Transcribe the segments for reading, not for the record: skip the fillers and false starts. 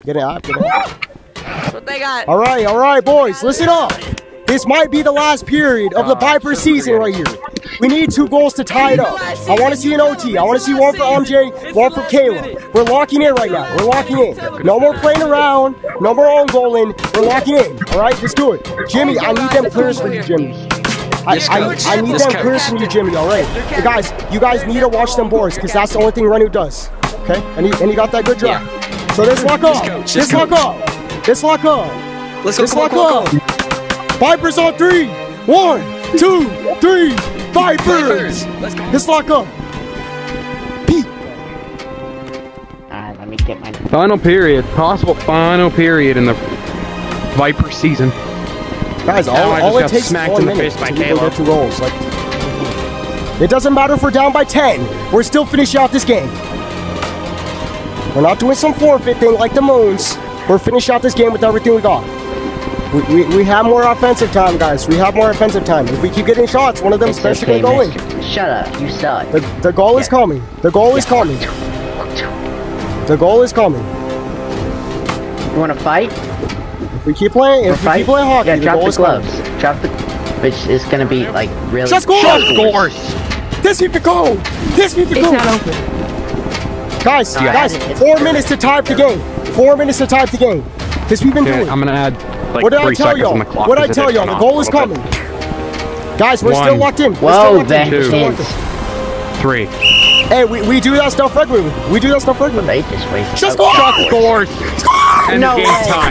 Get it up. Get it up. That's what they got. All right, boys. Listen up. This might be the last period of the Piper season right here. We need 2 goals to tie it up. I want to see an OT. I want to see one for MJ, one for Kayla. We're locking in right now. We're locking in. No more playing around. No more own goaling. We're locking in. All right, let's do it. Jimmy, I need them clears from you, Jimmy. I need them clears from you, Jimmy. All right, you guys need to watch them boards because that's the only thing Renu does. Okay, and he got that good job. So let's lock up. Let's lock up. Let's lock up. Let's lock up. Vipers on 3. 1, 2, 3. Vipers. Let's lock up. Pete. Alright, let me get my Final period. Possible final period in the Viper season. Guys, all it takes is 1 minute to get 2 goals. Like, it doesn't matter if we're down by 10. We're still finishing out this game. We're not doing some forfeit thing like the Moons. We're finishing out this game with everything we got. We have more offensive time, guys. We have more offensive time. If we keep getting shots, one of them especially going to go in. Shut up, you suck. The goal is coming. The goal is coming. The goal is coming. You want to fight? If we keep playing, keep playing hockey, the goal is coming. Drop the gloves. Which is going to be like really. Just scores! This needs to go! This needs to go! Guys, 4 minutes to tie up the game. 4 minutes to tie up the game. This we've been doing. I'm gonna add like what did 3 I tell seconds y'all? on the clock. What did I tell y'all? The goal is coming. Guys, we're still locked in. Whoa, that 3. Hey, we do that stuff regularly. We do that stuff regularly. Just scores. And no game time.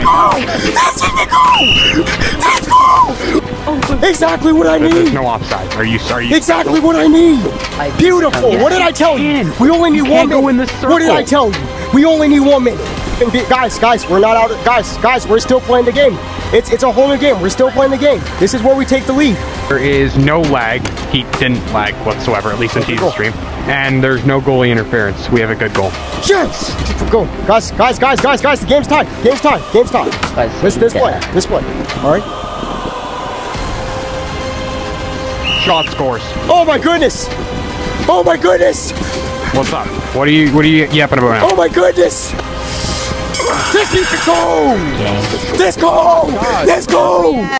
Let's go! Exactly what I need. There's no offside. Are you sorry? Exactly what I need. Beautiful. What did I tell you? We only need 1 minute. What did I tell you? We only need 1 minute. Guys, we're not out. Guys, we're still playing the game. It's a whole new game. We're still playing the game. This is where we take the lead. There is no lag. He didn't lag whatsoever, at least in Jesus stream. And there's no goalie interference. We have a good goal. Yes! Go. Guys, the game's tied. Game's tied. This play. All right. Shot scores. Oh my goodness! What's up? What are you yapping about now? Oh my goodness! This needs to go! Let's go!